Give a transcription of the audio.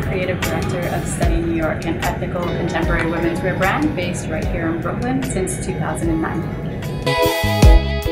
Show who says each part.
Speaker 1: the Creative Director of Study New York, an ethical contemporary women's wear brand based right here in Brooklyn since 2009.